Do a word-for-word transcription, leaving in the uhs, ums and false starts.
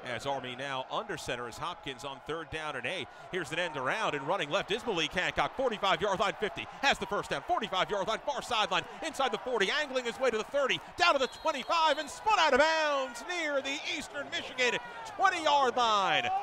As Army now under center as Hopkins on third down and eight. Here's an end around, and running left is Malik Hancock. forty-five yard line, fifty. Has the first down. forty-five yard line, far sideline. Inside the forty, angling his way to the thirty. Down to the twenty-five, and spun out of bounds near the Eastern Michigan twenty yard line.